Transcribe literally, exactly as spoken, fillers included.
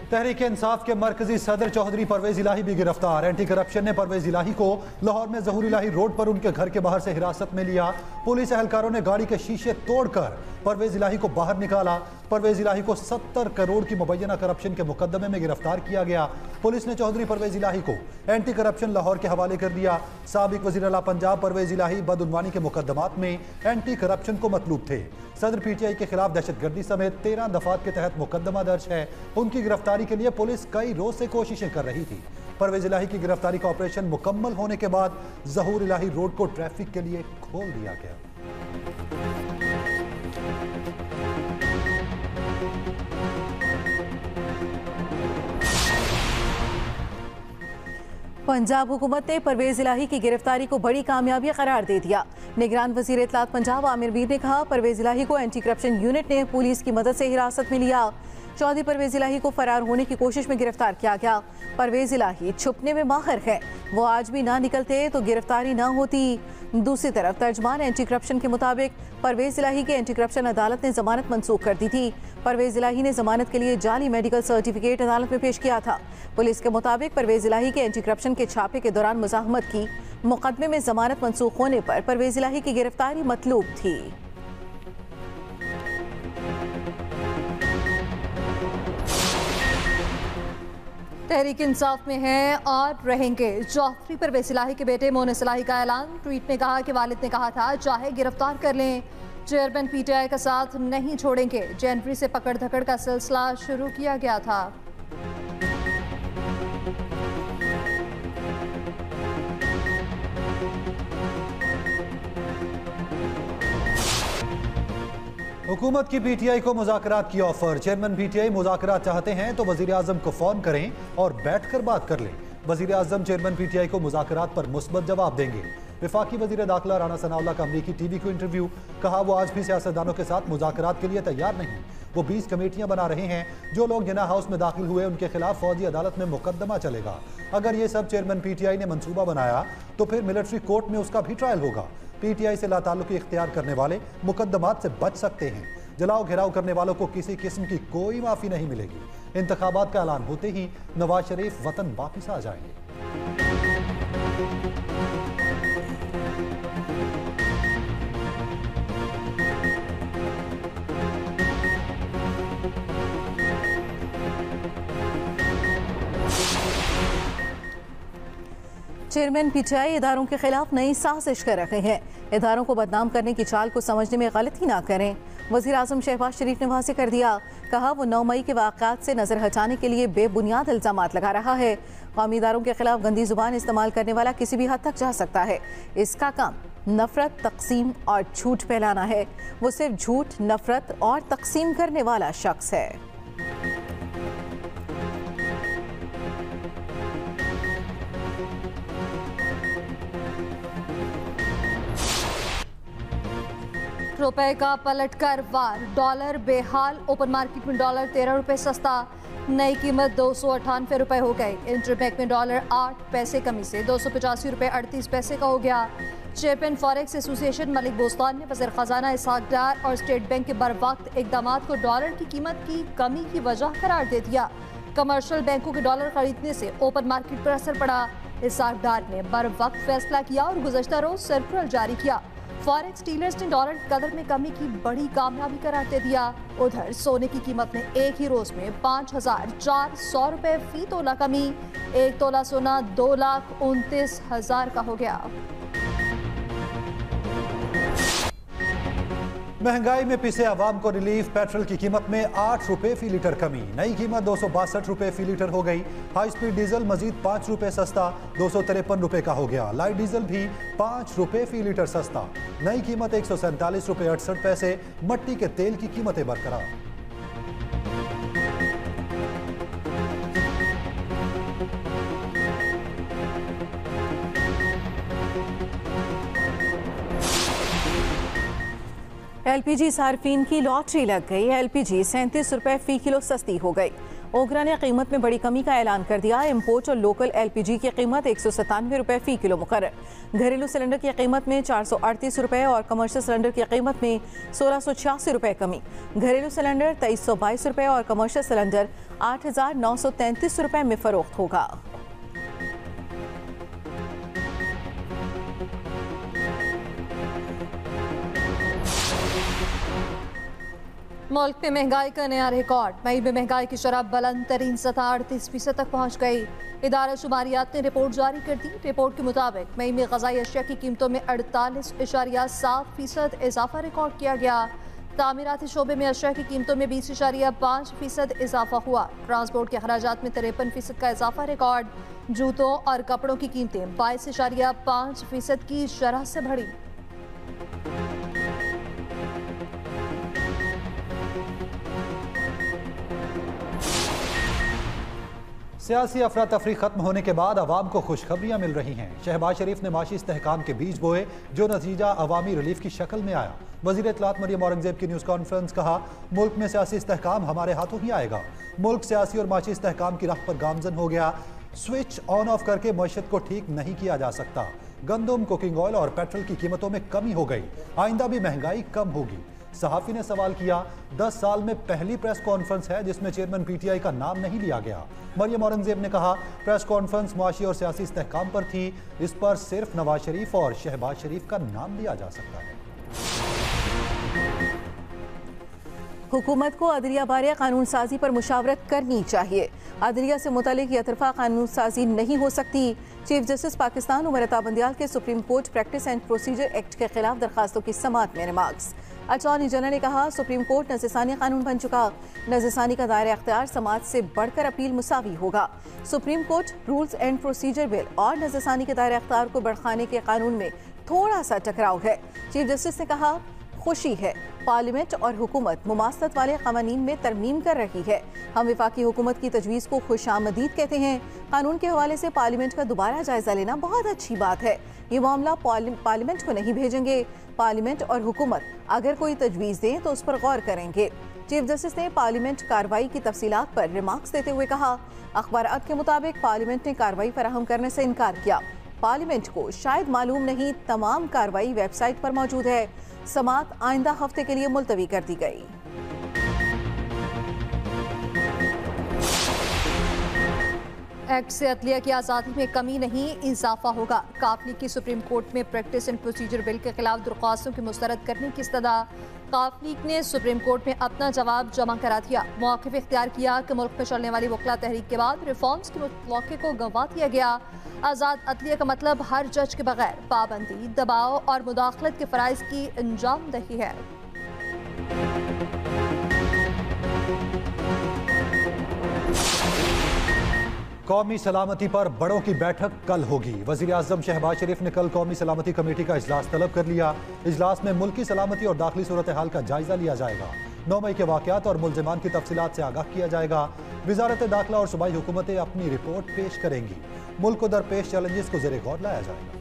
तहरीक इंसाफ के मरकजी सदर चौधरी परवेज इलाही भी गिरफ्तार। एंटी करप्शन ने परवेज इलाही को लाहौर में ज़हूर इलाही रोड पर उनके घर के बाहर से हिरासत में लिया। पुलिस एहलकारों ने गाड़ी के शीशे तोड़कर परवेज इलाही को बाहर निकाला। परवेज इलाही को सत्तर करोड़ की मुबैना करप्शन के मुकदमे में गिरफ्तार किया गया। पुलिस ने चौधरी परवेज इलाही को एंटी करप्शन लाहौर के हवाले कर दिया। साबिक वज़ीर आला पंजाब परवेज इलाही बदउनवानी के मुकदमात में एंटी करप्शन को मतलूब थे। सदर पीटीआई के खिलाफ दहशतगर्दी समेत तेरह दफात के तहत मुकदमा दर्ज है। उनकी गिरफ्तारी के लिए पुलिस कई रोज से कोशिशें कर रही थी। परवेज इलाही की गिरफ्तारी का ऑपरेशन मुकम्मल होने के बाद ज़हूर इलाही रोड को ट्रैफिक के लिए खोल दिया गया। पंजाब हुकूमत ने परवेज इलाही की गिरफ्तारी को बड़ी कामयाबी करार दे दिया। निगरान वजीर इत्तलात पंजाब आमिर मीर ने कहा, परवेज इलाही को एंटी करप्शन यूनिट ने पुलिस की मदद से हिरासत में लिया। चौधरी परवेज इलाही को फरार होने की कोशिश में गिरफ्तार किया गया। परवेज इलाही छुपने में माहिर है, वो आज भी ना निकलते तो गिरफ्तारी ना होती। दूसरी तरफ तर्जमान एंटी करप्शन के मुताबिक परवेज इलाही की एंटी करप्शन अदालत ने जमानत मंसूख कर दी थी। परवेज इलाही ने जमानत के लिए जाली मेडिकल सर्टिफिकेट अदालत में पेश किया था। पुलिस के मुताबिक परवेज इलाही के एंटी करप्शन के छापे के दौरान मुजाहमत की। मुकदमे में जमानत मंसूख होने पर परवेज इलाही की गिरफ्तारी मतलूब थी। तहरीक इंसाफ में है और रहेंगे। चौधरी परवेज इलाही के बेटे मोनिस इलाही का ऐलान। ट्वीट में कहा कि वालिद ने कहा था चाहे गिरफ्तार कर लें, चेयरमैन पीटीआई का साथ नहीं छोड़ेंगे। जनवरी से पकड़ धकड़ का सिलसिला शुरू किया गया था। हुकूमत की पीटीआई को मुज़ाकरात की ऑफर। चेयरमैन पीटीआई मुज़ाकरात चाहते हैं तो वज़ीर आज़म को फ़ोन करें और बैठकर बात कर लें। वज़ीर आज़म चेयरमैन पीटीआई को मुज़ाकरात पर मुस्बत जवाब देंगे। वफाकी वज़ीर दाखिला राना सनाउल्लाह का अमरीकी टीवी को इंटरव्यू। कहा, वो आज भी सियासतदानों के साथ मुज़ाकरात के लिए तैयार नहीं। वो बीस कमेटियां बना रहे हैं। जो लोग जिना हाउस में दाखिल हुए उनके खिलाफ फौजी अदालत में मुकदमा चलेगा। अगर ये सब चेयरमैन पीटीआई ने मंसूबा बनाया तो फिर मिलिट्री कोर्ट में उसका भी ट्रायल होगा। पीटीआई से लाताल्लुकी इख्तियार करने वाले मुकदमात से बच सकते हैं। जलाओ घेराव करने वालों को किसी किस्म की कोई माफी नहीं मिलेगी। इंतखाबात का ऐलान होते ही नवाज शरीफ वतन वापिस आ जाएंगे। चेयरमैन पीटीआई इदारों के खिलाफ नई साजिश कर रहे हैं। इदारों को बदनाम करने की चाल को समझने में गलती ना करें। वज़ीर आज़म शहबाज शरीफ ने वाज़ेह कर दिया। कहा, वो नौ मई के वाक़यात से नज़र हटाने के लिए बेबुनियाद इल्ज़ामात लगा रहा है। कौमी इदारों के खिलाफ गंदी जुबान इस्तेमाल करने वाला किसी भी हद तक जा सकता है। इसका काम नफरत, तकसीम और झूठ फैलाना है। वो सिर्फ झूठ, नफरत और तकसीम करने वाला शख्स है। रुपए का पलटकर वार। डॉलर बेहाल। ओपन मार्केट में डॉलर तेरह रुपए सस्ता। नई कीमत दो सौ अट्ठानवे रुपए हो गई। इंटरबैंक में डॉलर आठ पैसे कमी से दो सौ पचासी रुपए अड़तीस पैसे का हो गया। Chairman forex association Malik Bostan ने वज़ीर खजाना इसहाक डार और स्टेट बैंक के बर वक्त इकदाम को डॉलर की कीमत की कमी की वजह करार दे दिया। कमर्शियल बैंकों के डॉलर खरीदने से ओपन मार्केट पर असर पड़ा। इसहाक डार ने बर वक्त फैसला किया और गुज़श्ता रोज सर्कुलर जारी किया। फॉरेक्स डीलर्स ने डॉलर की कदर में कमी की बड़ी कामयाबी करार दे दिया। उधर सोने की कीमत में एक ही रोज में पाँच हजार चार सौ रुपए फी तोला कमी। एक तोला सोना दो लाख उनतीस हजार का हो गया। महंगाई में पिसे अवाम को रिलीफ। पेट्रोल की कीमत में आठ रुपए फी लीटर कमी। नई कीमत दो सौ बासठ रुपए फी लीटर हो गई। हाई स्पीड डीजल मजीद पाँच रुपए सस्ता दो सौ तिरपन रुपए का हो गया। लाइट डीजल भी पाँच रुपए फी लीटर सस्ता। नई कीमत एक सौ सैंतालीस रुपए अड़सठ पैसे। मट्टी के तेल की कीमतें बरकरार। एलपीजी सार्फिन की लॉटरी लग गई। एलपीजी सैंतीस रुपए फी किलो सस्ती हो गई। ओगरा ने कीमत में बड़ी कमी का ऐलान कर दिया। इम्पोर्ट और लोकल एलपीजी की कीमत एक सौ सतानवे रुपये फी किलो मुकर्रर। घरेलू सिलेंडर की कीमत में चार सौ अड़तीस रुपये और कमर्शियल सिलेंडर की कीमत में सोलह सौ छियासी रुपये कमी। घरेलू सिलेंडर तेईस सौ बाईस रुपये और कमर्शियल सिलेंडर आठ हजार नौ सौ तैंतीस रुपये में फरोख्त होगा। मुल्क में महंगाई का नया रिकॉर्ड। मई में महंगाई की शरह बुलंद तरीन सतह अड़तीस फीसद तक पहुँच गई। इदारा शुमारियात ने रिपोर्ट जारी कर दी। रिपोर्ट के मुताबिक मई में ग़ज़ाई अशिया की कीमतों में अड़तालीस इशारिया सात फीसद इजाफा रिकॉर्ड किया गया। तामीराती शोबे में अशिया की कीमतों में बीस इशारिया पाँच फीसद इजाफा हुआ। ट्रांसपोर्ट के अखराजात में तिरपन फीसद का इजाफा रिकॉर्ड। जूतों और कपड़ों की कीमतें बाईस इशारिया पाँच फीसद की शरह से बढ़ी। सियासी अफरा तफरी खत्म होने के बाद अवाम को खुशखबरियां मिल रही हैं। शहबाज शरीफ ने माशी इस्तेहकाम के बीज बोए, जो नतीजा अवामी रिलीफ की शक्ल में आया। वज़ीर इत्तलात मरियम औरंगज़ेब की न्यूज़ कॉन्फ्रेंस, कहा मुल्क में सियासी इस्तेहकाम हमारे हाथों ही आएगा। मुल्क सियासी और माशी इस्तेहकाम की राह पर गामजन हो गया। स्विच ऑन ऑफ करके मईशत को ठीक नहीं किया जा सकता। गंदम, कुकिंग ऑयल और पेट्रोल की कीमतों में कमी हो गई। आइंदा भी महंगाई कम होगी। सहाफ़ी ने सवाल किया, दस साल में पहली प्रेस कॉन्फ्रेंस है जिसमें चेयरमैन पीटीआई का नाम नहीं लिया गया। मरियम औरंगज़ेब ने कहा, प्रेस कॉन्फ्रेंस मुआशी और सियासी इस्तेहकाम पर थी। इस पर सिर्फ नवाज शरीफ और शहबाज शरीफ का नाम लिया जा सकता है। हुकूमत को अदलिया बारे कानून साजी पर मुशावरत करनी चाहिए। अदलिया से मुतल्लिक यतरफा कानून साजी नहीं हो सकती। चीफ जस्टिस पाकिस्तान उमर अता बंदियाल के supreme court practice and procedure act के खिलाफ दरखास्तों की समाअत में रिमार्क्स। अटॉर्नी जनरल ने कहा, सुप्रीम कोर्ट नज़रसानी कानून बन चुका। नज़रसानी का दायरा अख्तियार समाज से बढ़कर अपील मुसावी होगा। Supreme court rules and procedure bill और नज़रसानी के दायरा अख्तियार को बढ़ाने के कानून में थोड़ा सा टकराव है। चीफ जस्टिस ने कहा, खुशी है पार्लियामेंट और हुकूमत मुमासलत वाले कवानीन में तरमीम कर रही है। हम वफाकी हुकूमत की तजवीज़ को खुशामदीद कहते हैं। कानून के हवाले से पार्लियामेंट का दोबारा जायजा लेना बहुत अच्छी बात है। ये मामला पार्लियामेंट को नहीं भेजेंगे। पार्लियामेंट और हुकूमत अगर कोई तजवीज़ दें तो उस पर गौर करेंगे। चीफ जस्टिस ने पार्लियामेंट कार्रवाई की तफसीलात पर रिमार्क्स देते हुए कहा, अखबारात के मुताबिक पार्लियामेंट ने कार्रवाई फराहम करने से इनकार किया। पार्लियामेंट को शायद मालूम नहीं तमाम कार्रवाई वेबसाइट पर मौजूद है। समाअत आइंदा हफ्ते के लिए मुलतवी कर दी गई। एक्ट से अदलिया की आज़ादी में कमी नहीं, इजाफा होगा। काफली की सुप्रीम कोर्ट में प्रैक्टिस एंड प्रोसीजर बिल के खिलाफ दरख्वास्तों की मुस्तरद करने की इस्तदा। काफली ने सुप्रीम कोर्ट में अपना जवाब जमा करा दिया। मौक़िफ़ इख्तियार किया कि मुल्क में चलने वाली वकला तहरीक के बाद रिफॉर्म्स के मौके को गंवा दिया गया। आज़ाद अदलिया का मतलब हर जज के बगैर पाबंदी, दबाव और मुदाखलत के फ़राइज़ की अंजाम दही है। कौमी सलामती पर बड़ों की बैठक कल होगी। वज़ीर आज़म शहबाज शरीफ ने कल कौमी सलामती कमेटी का इजलास तलब कर लिया। इजलास में मुल्की सलामती और दाखिली सूरत हाल का जायजा लिया जाएगा। नौ मई के वाक़यात और मुल्ज़िमान की तफसीलात से आगाह किया जाएगा। वज़ारत दाखिला और सूबाई हुकूमतें अपनी रिपोर्ट पेश करेंगी। मुल्क को दरपेश चैलेंजेस को ज़ेरे गौर लाया जाएगा।